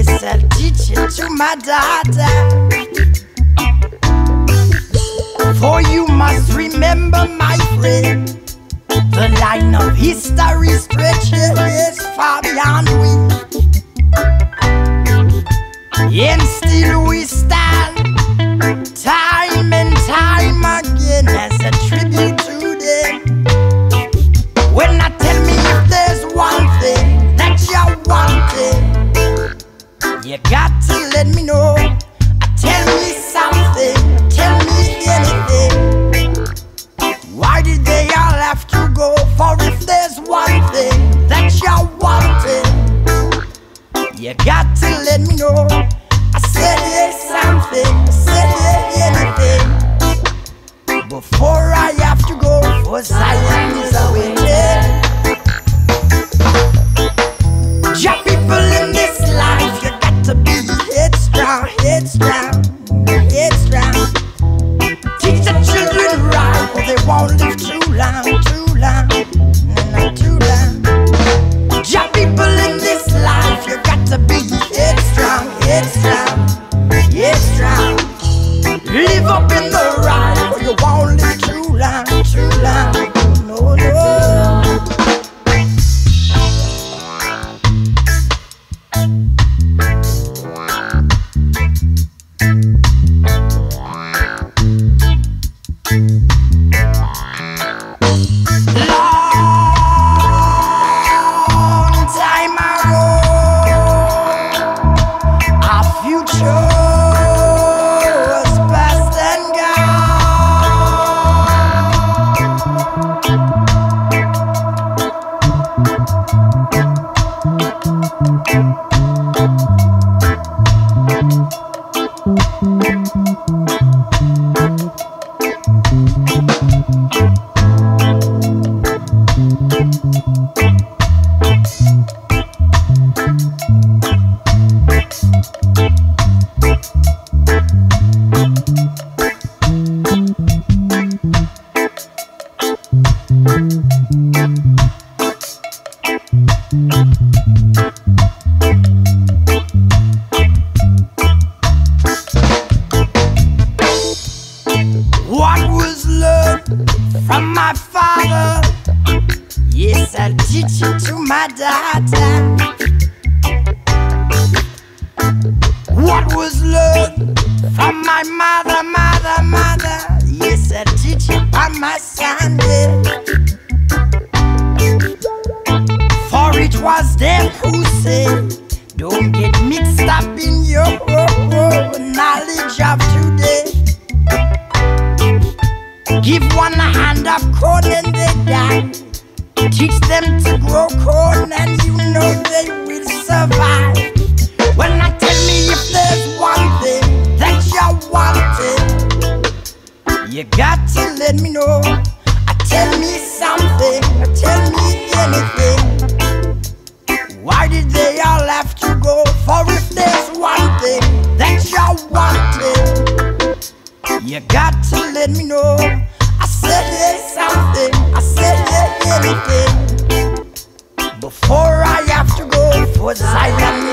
Yes, I'll teach it to my daughter. For you must remember, my friend, the line of history stretches far beyond we. And still we stand, time and time again, as a tribute to them. When I tell me if there's one thing that you wanted, you got to let me know. Tell me something, tell me anything. Why did they all have to go? For if there's one thing that you wanted, you got to let me know. I said yes something, I said yeah anything. Before I have to go, for Zion is awaiting. Jah people in this life, you got to be headstrong, headstrong, headstrong. Teach the children right, or they won't live too long, too long, not too long. Jah people in this life, you got to be headstrong, headstrong, headstrong. Live up in the right, or you won't live too long, too long. No, no. What was learned from my father, yes, I'll teach it to my daughter. What was learned from my mother, yes, I'll teach it on my son. For it was them who said, don't get mixed up in your knowledge of today. Give one a hand of corn and they die. Teach them to grow corn and you know they will survive. When I tell me if there's one thing that you wanted, you got to let me know. Tell me something, tell me anything. Why did they all have to go? For if there's one thing that you wanted, you got to let me know. I said yes something, I said yeah anything. Before I have to go, for Zion